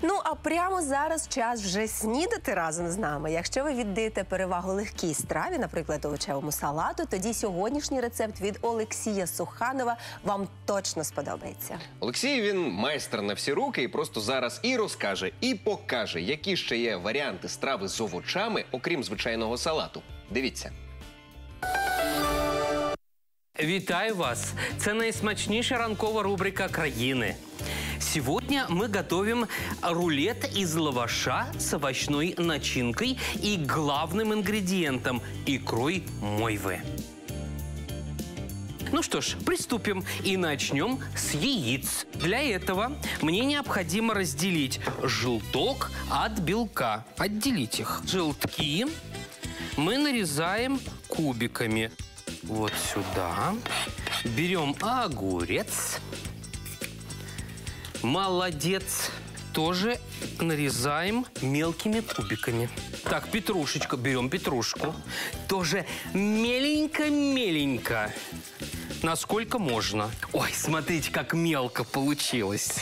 Ну, а прямо зараз час вже снідати разом з нами. Якщо ви віддаєте перевагу легкій страві, наприклад, овочевому салату, тоді сьогоднішній рецепт від Олексія Суханова вам точно сподобається. Олексій, він майстер на всі руки і просто зараз і розкаже, і покаже, які ще є варіанти страви з овочами, окрім звичайного салату. Дивіться. Вітаю вас! Це найсмачніша ранкова рубрика країни. Сегодня мы готовим рулет из лаваша с овощной начинкой и главным ингредиентом – икрой мойвы. Ну что ж, приступим и начнем с яиц. Для этого мне необходимо разделить желток от белка. Отделить их. Желтки мы нарезаем кубиками. Вот сюда. Берем огурец. Молодец. Тоже нарезаем мелкими кубиками. Так, петрушечку. Берем петрушку. Тоже меленько-меленько. Насколько можно. Ой, смотрите, как мелко получилось.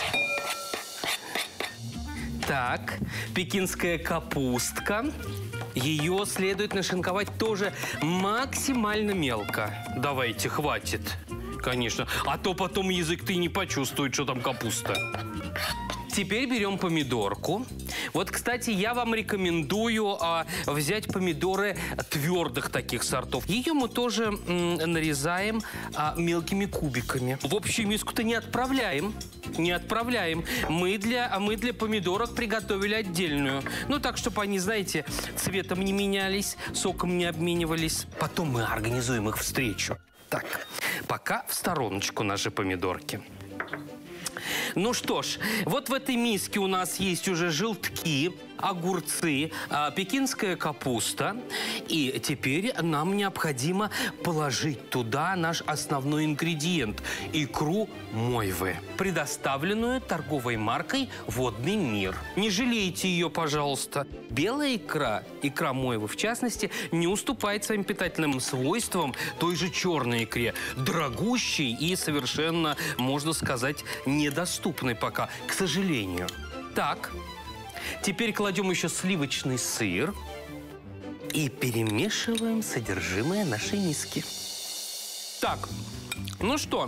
Так, пекинская капустка. Ее следует нашинковать тоже максимально мелко. Давайте, хватит. Конечно. А то потом язык-то и не почувствует, что там капуста. Теперь берем помидорку. Вот, кстати, я вам рекомендую взять помидоры твердых таких сортов. Ее мы тоже нарезаем мелкими кубиками. В общую миску-то не отправляем. Не отправляем. Мы для помидорок приготовили отдельную. Ну, так, чтобы они, знаете, цветом не менялись, соком не обменивались. Потом мы организуем их встречу. Так, пока в стороночку наши помидорки. Ну что ж, вот в этой миске у нас есть уже желтки, огурцы, пекинская капуста. И теперь нам необходимо положить туда наш основной ингредиент – икру мойвы, предоставленную торговой маркой «Водный мир». Не жалейте ее, пожалуйста. Белая икра, икра мойвы в частности, не уступает своим питательным свойствам той же черной икре, дорогущей и совершенно, можно сказать, недоступной пока, к сожалению. Так. Теперь кладем еще сливочный сыр и перемешиваем содержимое нашей миски. Так, ну что,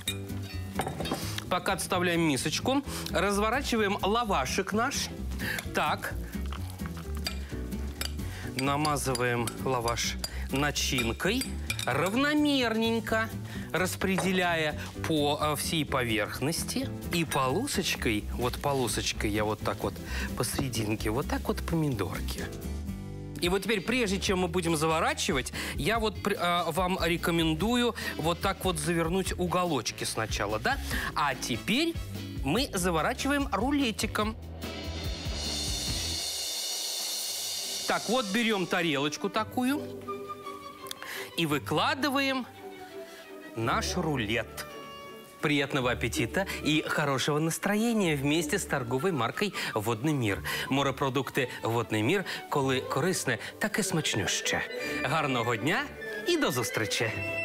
пока отставляем мисочку, разворачиваем лавашик наш. Так, намазываем лаваш начинкой равномерненько, распределяя по всей поверхности. И полосочкой, вот полосочкой я вот так вот посерединке, вот так вот помидорки. И вот теперь, прежде чем мы будем заворачивать, я вот вам рекомендую вот так вот завернуть уголочки сначала, да? А теперь мы заворачиваем рулетиком. Так, вот берем тарелочку такую и выкладываем наш рулет. Приятного аппетита и хорошего настроения вместе з торговою маркою «Водний мір». Морепродукти «Водний мір», коли корисне, так і смачнюще. Гарного дня і до зустрічі!